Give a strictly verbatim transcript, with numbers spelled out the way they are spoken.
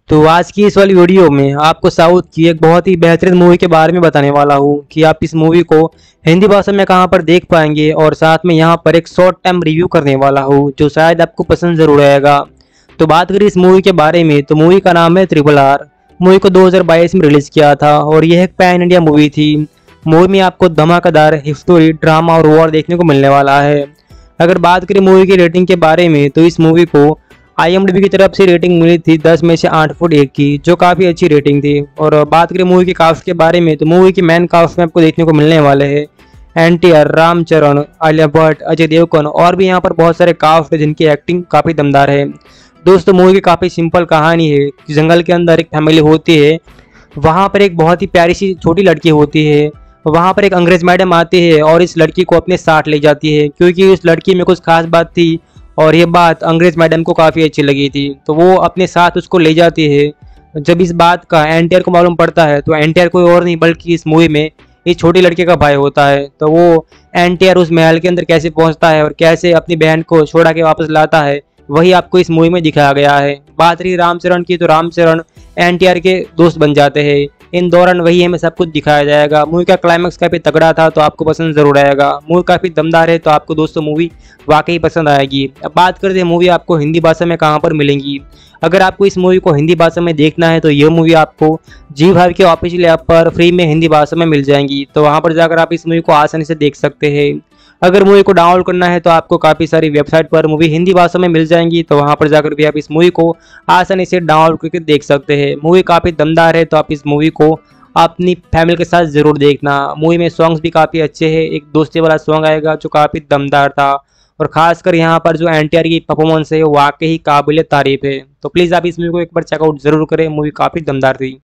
तो आज की इस वाली वीडियो में आपको साउथ की एक बहुत ही बेहतरीन मूवी के बारे में बताने वाला हूँ कि आप इस मूवी को हिंदी भाषा में कहाँ पर देख पाएंगे, और साथ में यहाँ पर एक शॉर्ट टाइम रिव्यू करने वाला हूँ जो शायद आपको पसंद जरूर आएगा। तो बात करें इस मूवी के बारे में तो मूवी का नाम है ट्रिपल आर। मूवी को दो हज़ार बाईस में रिलीज किया था और यह एक पैन इंडिया मूवी थी। मूवी में आपको धमाकेदार स्टोरी, ड्रामा और वॉर देखने को मिलने वाला है। अगर बात करें मूवी की रेटिंग के बारे में तो इस मूवी को आई एम डी बी की तरफ से रेटिंग मिली थी दस में से आठ फुट एक की, जो काफ़ी अच्छी रेटिंग थी। और बात करें मूवी की कास्ट के बारे में तो मूवी की मेन कास्ट में आपको देखने को मिलने वाले हैं N T R, Ram Charan, Alia Bhatt, Ajay Devgn और भी यहाँ पर बहुत सारे कास्ट है जिनकी एक्टिंग काफ़ी दमदार है। दोस्तों, मूवी की काफ़ी सिंपल कहानी है कि जंगल के अंदर एक फैमिली होती है। वहाँ पर एक बहुत ही प्यारी सी छोटी लड़की होती है। वहाँ पर एक अंग्रेज मैडम आती है और इस लड़की को अपने साथ ले जाती है क्योंकि उस लड़की में कुछ खास बात थी और ये बात अंग्रेज मैडम को काफ़ी अच्छी लगी थी, तो वो अपने साथ उसको ले जाती है। जब इस बात का एन टी आर को मालूम पड़ता है तो एन टी आर कोई और नहीं बल्कि इस मूवी में इस छोटी लड़के का भाई होता है। तो वो एन टी आर उस महल के अंदर कैसे पहुंचता है और कैसे अपनी बहन को छोड़ा के वापस लाता है, वही आपको इस मूवी में दिखाया गया है। बात रही रामचरण की तो रामचरण एन टी आर के दोस्त बन जाते हैं। इन दौरान वही हमें सब कुछ दिखाया जाएगा। मूवी का क्लाइमैक्स काफ़ी तगड़ा था तो आपको पसंद जरूर आएगा। मूवी काफ़ी दमदार है तो आपको दोस्तों मूवी वाकई पसंद आएगी। अब बात करते हैं मूवी आपको हिंदी भाषा में कहाँ पर मिलेंगी। अगर आपको इस मूवी को हिंदी भाषा में देखना है तो ये मूवी आपको जी फाइव के ऑफिशियल ऐप पर फ्री में हिंदी भाषा में मिल जाएंगी, तो वहाँ पर जाकर आप इस मूवी को आसानी से देख सकते हैं। अगर मूवी को डाउनलोड करना है तो आपको काफ़ी सारी वेबसाइट पर मूवी हिंदी भाषा में मिल जाएंगी, तो वहाँ पर जाकर भी आप इस मूवी को आसानी से डाउनलोड करके देख सकते हैं। मूवी काफ़ी दमदार है तो आप इस मूवी को अपनी फैमिली के साथ ज़रूर देखना। मूवी में सॉन्ग्स भी काफ़ी अच्छे हैं। एक दोस्ती वाला सॉन्ग आएगा जो काफ़ी दमदार था, और खासकर यहाँ पर जो एन टी आर की परफॉर्मेंस है वो वाकई काबिल तारीफ है। तो प्लीज़ आप इस मूवी को एक बार चेकआउट जरूर करें, मूवी काफ़ी दमदार थी।